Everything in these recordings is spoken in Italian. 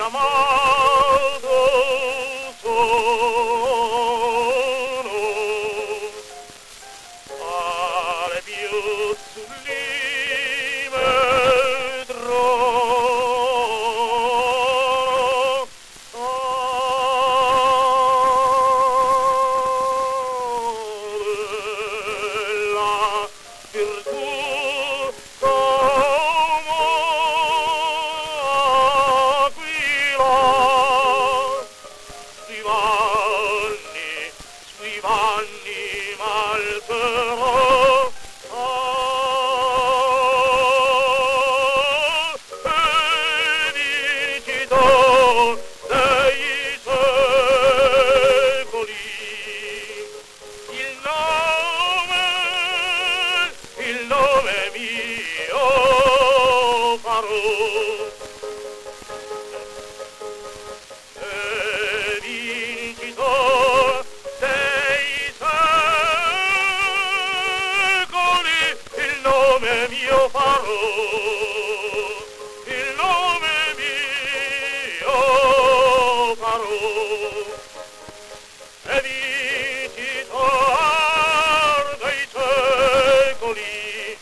chiamato sono al più sublime trono. La virtù sui vanni malterò e vincitò dei secoli il nome mio farò. Mio farò, il nome mio farò, e vincitor dei secoli,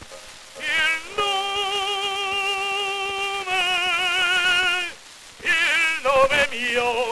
il nome mio